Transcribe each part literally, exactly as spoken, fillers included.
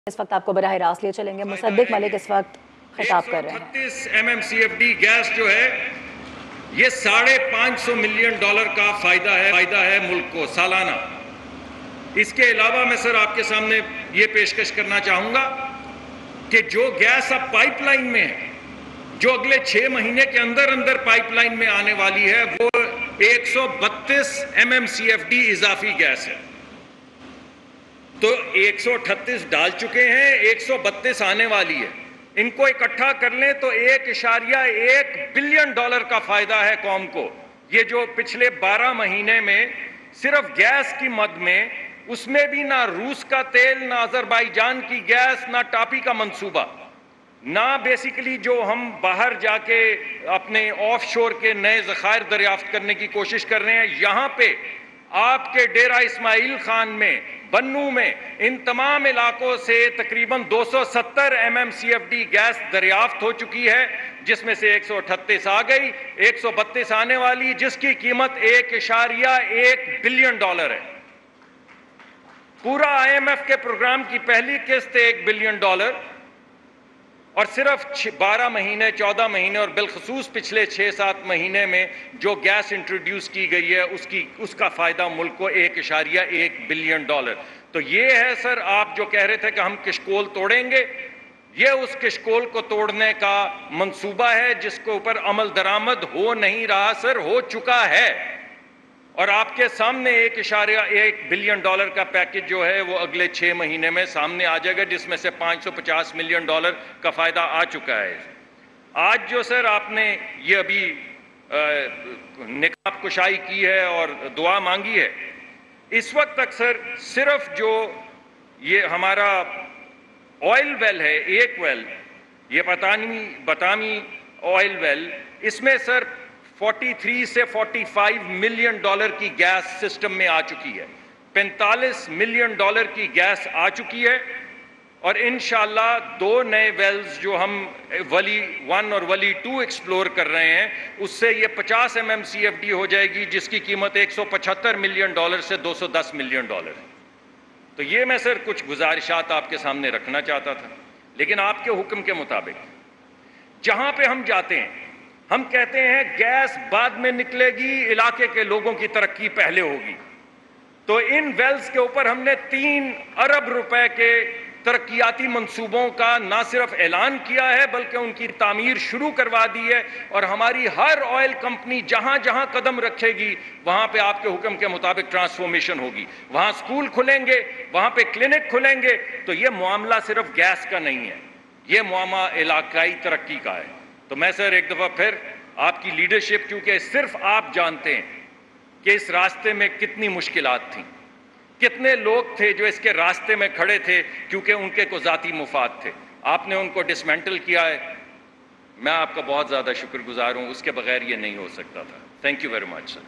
اس وقت آپ کو براہ راست لے چلیں گے. مصدق ملک اس وقت خطاب کر رہے ہیں. ایک سو اٹھتیس M M C F D gas جو ہے یہ ساڑھے پانچ سو ملین ڈالر کا فائدہ ہے فائدہ ہے ملک کو سالانہ. اس کے علاوہ میں سر آپ کے سامنے یہ پیشکش کرنا چاہوں گا کہ جو گیس اب پائپ لائن میں ہے جو اگلے چھ مہینے کے اندر اندر پائپ لائن میں آنے والی ہے وہ ایک سو بتیس M M C F D اضافی گیس ہے. تو ایک سو اٹھتیس ڈال چکے ہیں, ایک سو بتیس آنے والی ہے. ان کو اکٹھا کر لیں تو ایک اشاریہ ایک بلین ڈالر کا فائدہ ہے قوم کو. یہ جو پچھلے بارہ مہینے میں صرف گیس کی مد میں, اس میں بھی نہ روس کا تیل, نہ آذربائیجان کی گیس, نہ ٹاپی کا منصوبہ, نہ بیسیکلی جو ہم باہر جا کے اپنے آف شور کے نئے ذخائر دریافت کرنے کی کوشش کر رہے ہیں. یہاں پہ آپ کے ڈیرہ اسماعیل خان میں, بنو میں, ان تمام علاقوں سے تقریباً دو سو ستر M M C F D gas دریافت ہو چکی ہے, جس میں سے ایک سو اٹھتیس آ گئی, ایک سو بتیس آنے والی, جس کی قیمت ایک اشاریہ ایک بلین ڈالر ہے. پورا آئی ایم ایف کے پروگرام کی پہلی قسط ایک بلین ڈالر, اور صرف بارہ مہینے, چودہ مہینے اور بالخصوص پچھلے چھ سات مہینے میں جو گیس انٹروڈیوس کی گئی ہے اس کی اس کا فائدہ ملک کو ایک اشاریہ ایک بلین ڈالر. تو یہ ہے سر, آپ جو کہہ رہے تھے کہ ہم کشکول توڑیں گے, یہ اس کشکول کو توڑنے کا منصوبہ ہے جس کے اوپر عمل درآمد ہو نہیں رہا سر, ہو چکا ہے. اور آپ کے سامنے ایک اشاریہ ایک بلین ڈالر کا پیکج جو ہے وہ اگلے چھ مہینے میں سامنے آ جائے گا, جس میں سے پانچ سو پچاس ملین ڈالر کا فائدہ آ چکا ہے. آج جو سر آپ نے یہ ابھی نقاب کشائی کی ہے اور دعا مانگی ہے, اس وقت تک سر صرف جو یہ ہمارا آئل ویل ہے, ایک ویل, یہ بطانی بطامی آئل ویل, اس میں سر تینتالیس سے پینتالیس ملین ڈالر کی گیس سسٹم میں آ چکی ہے. پینتالیس ملین ڈالر کی گیس آ چکی ہے, اور انشاءاللہ دو نئے ویلز جو ہم ولی ون اور ولی ٹو ایکسپلور کر رہے ہیں, اس سے یہ پچاس M M C F D ہو جائے گی, جس کی قیمت ایک سو پچہتر ملین ڈالر سے دو سو دس ملین ڈالر ہے. تو یہ میں سر کچھ گزارشات آپ کے سامنے رکھنا چاہتا تھا. لیکن آپ کے حکم کے مطابق جہاں پہ ہم جاتے ہیں ہم کہتے ہیں گیس بعد میں نکلے گی, علاقے کے لوگوں کی ترقی پہلے ہوگی. تو ان ویلز کے اوپر ہم نے تین ارب روپے کے ترقیاتی منصوبوں کا نہ صرف اعلان کیا ہے بلکہ ان کی تعمیر شروع کروا دی ہے. اور ہماری ہر آئل کمپنی جہاں جہاں قدم رکھے گی وہاں پہ آپ کے حکم کے مطابق ٹرانسفارمیشن ہوگی. وہاں سکول کھلیں گے, وہاں پہ کلینک کھلیں گے. تو یہ معاملہ صرف گیس کا نہیں ہے, یہ معاملہ علاقائی ترقی کا ہے. تو میں سر ایک دفعہ پھر آپ کی لیڈرشپ, کیونکہ صرف آپ جانتے ہیں کہ اس راستے میں کتنی مشکلات تھیں, کتنے لوگ تھے جو اس کے راستے میں کھڑے تھے کیونکہ ان کے کو ذاتی مفاد تھے, آپ نے ان کو ڈسمینٹل کیا ہے. میں آپ کا بہت زیادہ شکر گزار ہوں, اس کے بغیر یہ نہیں ہو سکتا تھا. Thank you very much sir.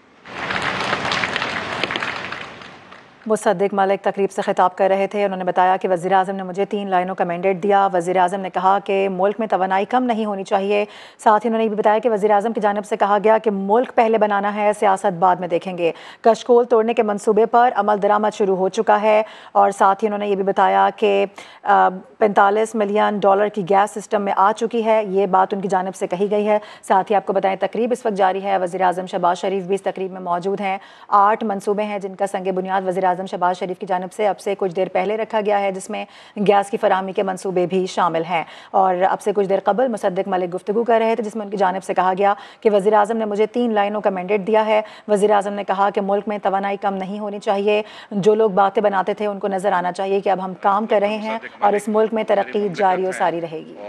Musadiq Malik تقریب سے خطاب کر رہے تھے. انہوں نے بتایا کہ وزیراعظم نے مجھے تین لائنوں کا مینڈیٹ دیا. وزیراعظم نے کہا کہ ملک میں توانائی کم نہیں ہونی چاہیے. ساتھ ہی انہوں نے یہ بھی بتایا کہ وزیراعظم کی جانب سے کہا گیا کہ ملک پہلے بنانا ہے, سیاست بعد میں دیکھیں گے. کشکول توڑنے کے منصوبے پر عمل درآمد شروع ہو چکا ہے. اور ساتھ ہی انہوں نے یہ بھی بتایا کہ پینتالیس ملین ڈالر کی گیس سسٹم میں آ چکی ہے. یہ بات ان کی جانب سے کہی گئی ہے. ساتھ ہی آپ کو بتائیں تقریب اس وقت جاری ہے. وزیراعظم شہباز شریف بھی اس تقریب میں موجود ہیں. آٹھ منصوبے ہیں جن کا سنگ بنیاد وزیراعظم شہباز شریف کی جانب سے اب سے کچھ دیر پہلے رکھا گیا ہے, جس میں گیس کی فراہمی کے منصوبے بھی شامل ہیں. اور اب سے کچھ دیر قبل مصدق ملک گفتگو کر رہے تھے, جس میں ان کی جانب سے کہا گیا کہ وزیراعظم نے مجھے تین لائنوں کا مینڈیٹ دیا ہے. وزیراعظم نے کہا کہ ملک میں توانائی کم نہیں ہونی چاہیے. جو لوگ باتیں بناتے تھے ان کو نظر آنا چاہیے کہ اب ہم کام کر رہے ہیں اور اس ملک میں ترقی جاری و ساری رہے گی.